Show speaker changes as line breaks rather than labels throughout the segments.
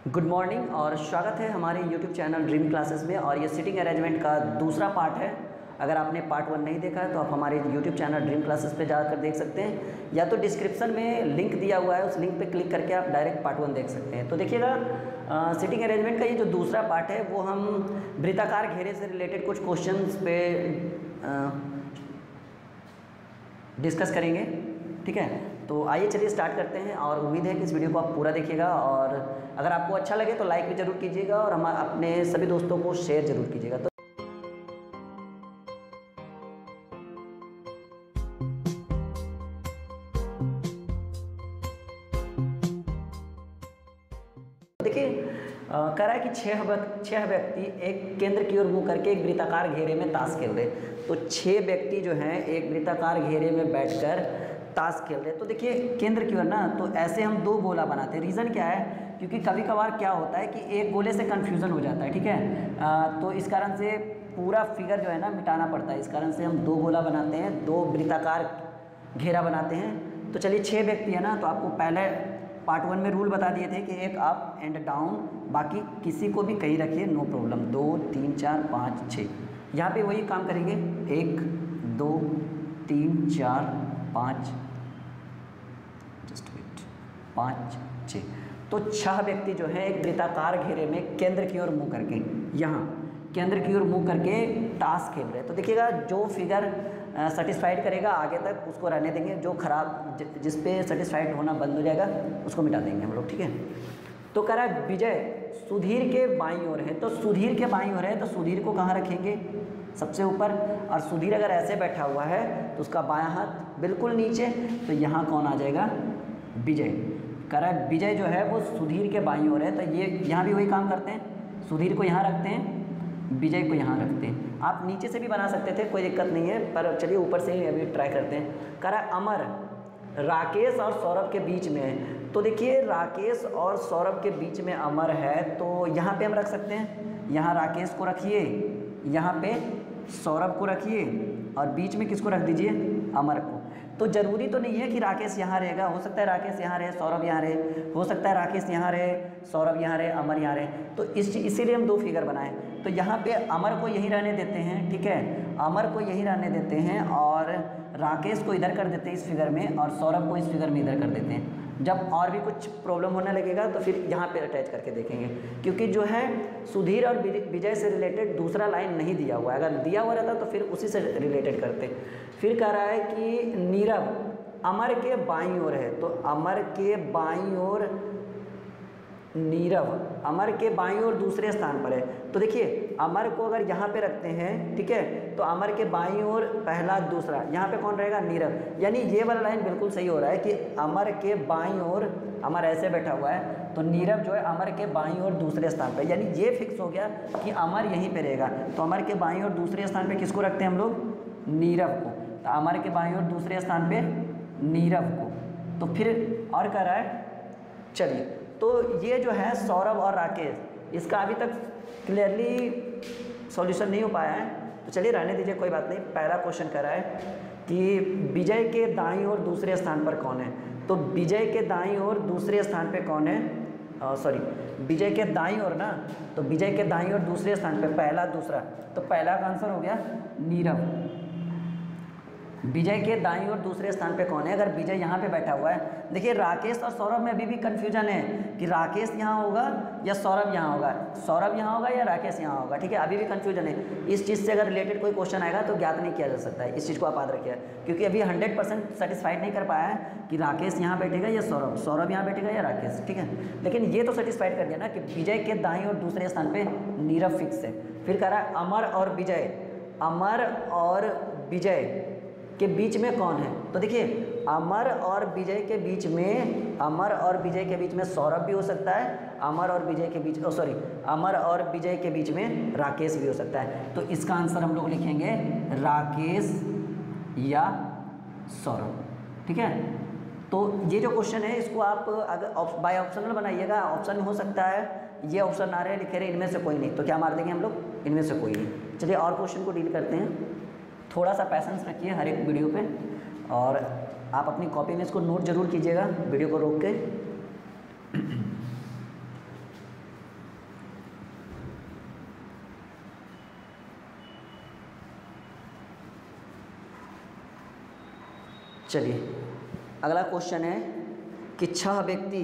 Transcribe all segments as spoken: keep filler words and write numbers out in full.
Good morning और स्वागत है हमारे यूट्यूब चैनल ड्रीम क्लासेस में। और ये सिटिंग अरेंजमेंट का दूसरा पार्ट है। अगर आपने पार्ट वन नहीं देखा है तो आप हमारे यूट्यूब चैनल ड्रीम क्लासेस पे जाकर देख सकते हैं, या तो डिस्क्रिप्शन में लिंक दिया हुआ है, उस लिंक पे क्लिक करके आप डायरेक्ट पार्ट वन देख सकते हैं। तो देखिएगा, सिटिंग अरेंजमेंट का ये जो दूसरा पार्ट है वो हम वृत्ताकार घेरे से रिलेटेड कुछ क्वेश्चंस पे डिस्कस करेंगे। ठीक है, तो आइए चलिए स्टार्ट करते हैं। और उम्मीद है कि इस वीडियो को आप पूरा देखिएगा, और अगर आपको अच्छा लगे तो लाइक भी ज़रूर कीजिएगा और हम अपने सभी दोस्तों को शेयर ज़रूर कीजिएगा। तो देखिए, कह रहा है कि छह छह व्यक्ति एक केंद्र की ओर मुँह करके एक वृत्ताकार घेरे में ताश खेल रहे। तो छह व्यक्ति जो हैं एक वृत्ताकार घेरे में बैठकर ताश खेल रहे। तो देखिए, केंद्र की ओर ना, तो ऐसे हम दो गोला बनाते हैं। रीज़न क्या है, क्योंकि कभी कभार क्या होता है कि एक गोले से कन्फ्यूज़न हो जाता है। ठीक है, आ, तो इस कारण से पूरा फिगर जो है ना मिटाना पड़ता है। इस कारण से हम दो गोला बनाते हैं, दो वृत्ताकार घेरा बनाते हैं। तो चलिए, छः व्यक्ति है ना, तो आपको पहले पार्ट वन में रूल बता दिए थे कि एक अप एंड डाउन, बाकी किसी को भी कहीं रखिए, नो प्रॉब्लम। दो तीन चार पाँच छः, यहाँ पे वही काम करेंगे। एक दो तीन चार पाँच, जस्ट वेट, पाँच छः। तो छह व्यक्ति जो है एक वृत्ताकार घेरे में केंद्र की ओर मुँह करके, यहाँ केंद्र की ओर मुँह करके ताश खेल रहे हैं। तो देखिएगा, जो फिगर सेटिस्फाइड करेगा आगे तक उसको रहने देंगे, जो खराब जिस पे सेटिस्फाइड होना बंद हो जाएगा उसको मिटा देंगे हम लोग। ठीक है, तो कह रहा है विजय सुधीर के बाईं ओर है। तो सुधीर के बाईं ओर है, तो सुधीर को कहाँ रखेंगे? सबसे ऊपर। और सुधीर अगर ऐसे बैठा हुआ है तो उसका बायां हाथ बिल्कुल नीचे, तो यहाँ कौन आ जाएगा? विजय। कह रहा है विजय जो है वो सुधीर के बाईं ओर है, तो ये यहाँ भी वही काम करते हैं। सुधीर को यहाँ रखते हैं, विजय को यहाँ रखते हैं। आप नीचे से भी बना सकते थे, कोई दिक्कत नहीं है, पर चलिए ऊपर से ही अभी ट्राई करते हैं। कह रहा है अमर राकेश और सौरभ के बीच में है। तो देखिए, राकेश और सौरभ के बीच में अमर है, तो यहाँ पे हम रख सकते हैं। यहाँ राकेश को रखिए, यहाँ पे सौरभ को रखिए, और बीच में किसको रख दीजिए? अमर को। तो ज़रूरी तो नहीं है कि राकेश यहाँ रहेगा, हो सकता है राकेश यहाँ रहे, सौरभ यहाँ रहे, हो सकता है राकेश यहाँ रहे, सौरभ यहाँ रहे, अमर यहाँ रहे। तो इस इसीलिए हम दो फिगर बनाए। तो यहाँ पे अमर को यहीं रहने देते हैं। ठीक है, अमर को यहीं रहने देते हैं, और राकेश को इधर कर देते हैं इस फिगर में, और सौरभ को इस फिगर में इधर कर देते हैं। जब और भी कुछ प्रॉब्लम होने लगेगा तो फिर यहाँ पे अटैच करके देखेंगे, क्योंकि जो है सुधीर और विजय से रिलेटेड दूसरा लाइन नहीं दिया हुआ है। अगर दिया हुआ रहता तो फिर उसी से रिलेटेड करते। फिर कह रहा है कि नीरव अमर के बाईं ओर है। तो अमर के बाईं ओर नीरव, अमर के बाईं ओर दूसरे स्थान पर है। तो देखिए, अमर को अगर यहाँ पे रखते हैं, ठीक है, तो अमर के बाईं ओर पहला दूसरा, यहाँ पे कौन रहेगा? नीरव। यानी ये वाला लाइन बिल्कुल सही हो रहा है कि अमर के बाईं ओर, अमर ऐसे बैठा हुआ है, तो नीरव जो है अमर के बाईं ओर दूसरे स्थान पर। यानी ये फिक्स हो गया कि अमर यहीं पर रहेगा। तो अमर के बाईं ओर दूसरे स्थान पर किसको रखते हैं हम लोग? नीरव को। तो अमर के बाईं ओर दूसरे स्थान पर नीरव को। तो फिर और कह रहा है, चलिए, तो ये जो है सौरभ और राकेश, इसका अभी तक क्लियरली सॉल्यूशन नहीं हो पाया है, तो चलिए रहने दीजिए, कोई बात नहीं। पहला क्वेश्चन कर रहा है कि विजय के दाईं ओर दूसरे स्थान पर कौन है। तो विजय के दाईं ओर दूसरे स्थान पे कौन है? सॉरी, विजय के दाईं ओर ना, तो विजय के दाईं ओर दूसरे स्थान पे पहला दूसरा, तो पहला का आंसर हो गया नीरव। विजय के दाईं ओर दूसरे स्थान पे कौन है? अगर विजय यहाँ पे बैठा हुआ है, देखिए राकेश और सौरभ में अभी भी कन्फ्यूजन है कि राकेश यहाँ होगा या सौरभ यहाँ होगा, सौरभ यहाँ होगा या राकेश यहाँ होगा। ठीक है, अभी भी कन्फ्यूजन है। इस चीज़ से अगर रिलेटेड कोई क्वेश्चन आएगा तो ज्ञात नहीं किया जा सकता है। इस चीज़ को आप याद रखिए, क्योंकि अभी हंड्रेड परसेंट सेटिस्फाइड नहीं कर पाया है कि राकेश यहाँ बैठेगा या सौरभ, सौरभ यहाँ बैठेगा या राकेश। ठीक है, लेकिन ये तो सेटिस्फाइड कर दिया ना कि विजय के दाईं ओर दूसरे स्थान पर नीरव फिक्स है। फिर कह रहा है अमर और विजय, अमर और विजय के बीच में कौन है? तो देखिए, अमर और विजय के बीच में, अमर और विजय के बीच में सौरभ भी हो सकता है, अमर और विजय के बीच, ओ सॉरी, अमर और विजय के बीच में राकेश भी हो सकता है। तो इसका आंसर हम लोग लिखेंगे राकेश या सौरभ। ठीक है, तो ये जो क्वेश्चन है इसको आप अगर बाय ऑप्शनल बनाइएगा, ऑप्शन हो सकता है ये ऑप्शन आ रहे हैं, लिखे रहे इनमें से कोई नहीं, तो क्या मार देंगे हम लोग? इनमें से कोई नहीं। चलिए और क्वेश्चन को डील करते हैं। थोड़ा सा पैसेंस रखिए हर एक वीडियो पे, और आप अपनी कॉपी में इसको नोट जरूर कीजिएगा वीडियो को रोक के। चलिए अगला क्वेश्चन है कि छह व्यक्ति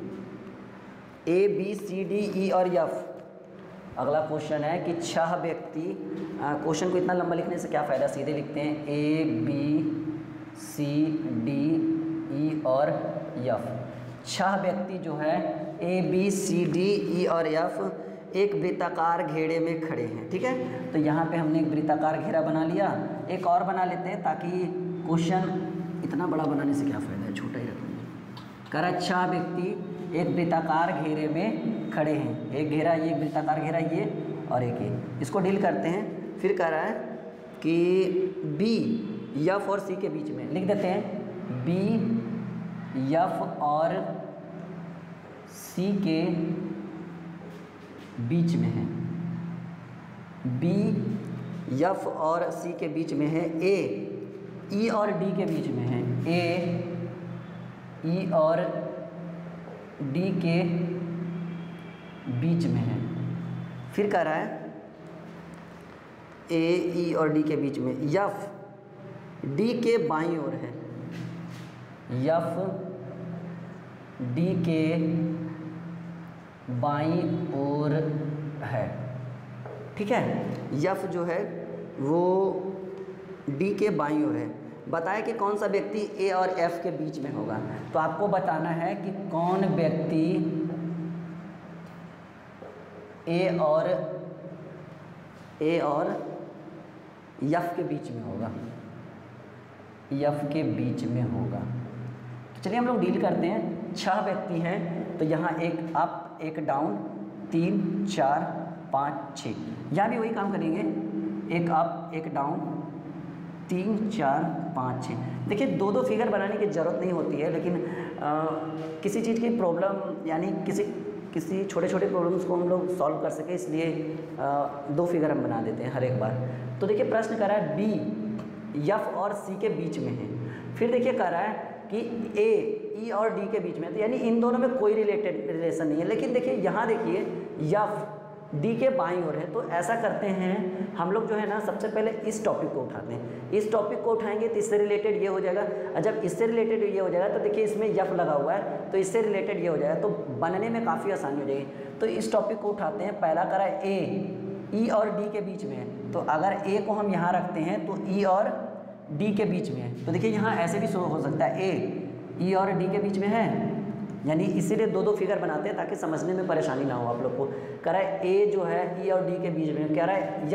A B C D E और एफ। अगला क्वेश्चन है कि छह व्यक्ति, क्वेश्चन को इतना लंबा लिखने से क्या फ़ायदा, सीधे लिखते हैं A B C D E और एफ। छह व्यक्ति जो है A B C D E और एफ एक वृत्ताकार घेरे में खड़े हैं। ठीक है, तो यहाँ पे हमने एक वृत्ताकार घेरा बना लिया, एक और बना लेते हैं ताकि क्वेश्चन इतना बड़ा बनाने से क्या फ़ायदा है, छोटा ही रखेंगे। कर छह व्यक्ति एक वृत्ताकार घेरे में खड़े हैं, एक घेरा ये, एक वृत्ताकार घेरा ये और एक ये, इसको डील करते हैं। फिर कह रहा है कि बी एफ और सी के बीच में, लिख देते हैं बी एफ और सी के बीच में है, बी एफ और सी के बीच में है, ए ई और डी के बीच में है, ए ई और डी के बीच में है। फिर कह रहा है ए ई और डी के बीच में, एफ डी के बाईं ओर है, एफ डी के बाईं ओर है। ठीक है, एफ जो है वो डी के बाईं ओर है। बताया कि कौन सा व्यक्ति ए और एफ के बीच में होगा, तो आपको बताना है कि कौन व्यक्ति ए और ए और एफ के बीच में होगा, एफ के बीच में होगा। चलिए हम लोग डील करते हैं। छह व्यक्ति हैं तो यहाँ एक अप एक डाउन, तीन चार पाँच छः, यहाँ भी वही काम करेंगे, एक अप एक डाउन, तीन चार पाँच छः। देखिए दो दो फिगर बनाने की ज़रूरत नहीं होती है, लेकिन आ, किसी चीज़ की प्रॉब्लम यानी किसी किसी छोटे छोटे प्रॉब्लम्स को हम लोग सॉल्व कर सके, इसलिए आ, दो फिगर हम बना देते हैं हर एक बार। तो देखिए प्रश्न कर रहा है बी एफ और सी के बीच में है। फिर देखिए कह रहा है कि ए ई और डी के बीच में, तो यानी इन दोनों में कोई रिलेटेड रिलेशन नहीं है। लेकिन देखिए यहाँ देखिए एफ डी के बाईं ओर है, तो ऐसा करते हैं हम लोग जो है ना, सबसे पहले इस टॉपिक को उठाते हैं। इस टॉपिक को उठाएंगे तो इससे रिलेटेड ये हो जाएगा, और जब इससे रिलेटेड ये हो जाएगा तो देखिए इसमें एफ लगा हुआ है, तो इससे रिलेटेड ये हो जाएगा, तो बनने में काफ़ी आसानी हो जाएगी। तो इस टॉपिक को उठाते हैं। पहला करा ए ई और डी के बीच में है, तो अगर ए को हम यहाँ रखते हैं तो ई और डी के बीच में है। तो देखिए यहाँ ऐसे भी हो सकता है, ए ई और डी के बीच में है, यानी इसीलिए दो दो फिगर बनाते हैं ताकि समझने में परेशानी ना हो आप लोग को। कह रहा है ए जो है ई और डी के बीच में, कह रहा है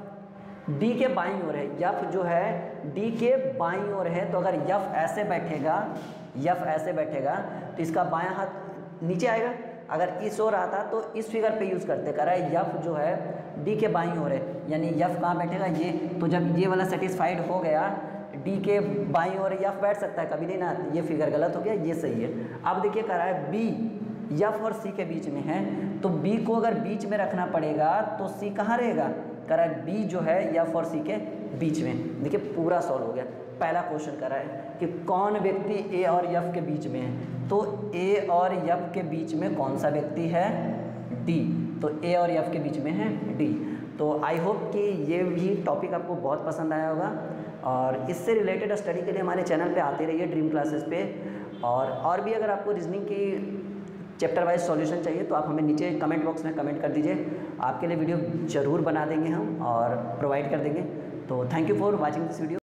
एफ डी के बाईं ओर है, एफ जो है डी के बाईं ओर है। तो अगर एफ ऐसे बैठेगा, एफ ऐसे बैठेगा तो इसका बायां हाथ नीचे आएगा। अगर इस ओर आता तो इस फिगर पे यूज़ करते। कह रहा है एफ जो है डी के बाईं ओर है, यानी एफ कहाँ बैठेगा, ये। तो जब ये वाला सेटिस्फाइड हो गया, डी के बाईं ओर एफ बैठ सकता है, कभी नहीं ना, ये फिगर गलत हो गया, ये सही है। अब देखिए कह रहा है बी एफ और सी के बीच में है, तो बी को अगर बीच में रखना पड़ेगा तो सी कहाँ रहेगा। कह रहा है बी जो है एफ और सी के बीच में। देखिए पूरा सॉल्व हो गया। पहला क्वेश्चन कर रहा है कि कौन व्यक्ति ए और एफ के बीच में है, तो ए और एफ के बीच में कौन सा व्यक्ति है, डी। तो ए और एफ के बीच में है डी। तो आई होप कि ये भी टॉपिक आपको बहुत पसंद आया होगा, और इससे रिलेटेड स्टडी के लिए हमारे चैनल पे आते रहिए ड्रीम क्लासेस पे। और और भी अगर आपको रीजनिंग की चैप्टर वाइज सॉल्यूशन चाहिए तो आप हमें नीचे कमेंट बॉक्स में कमेंट कर दीजिए, आपके लिए वीडियो ज़रूर बना देंगे हम और प्रोवाइड कर देंगे। तो thank you for watching this video.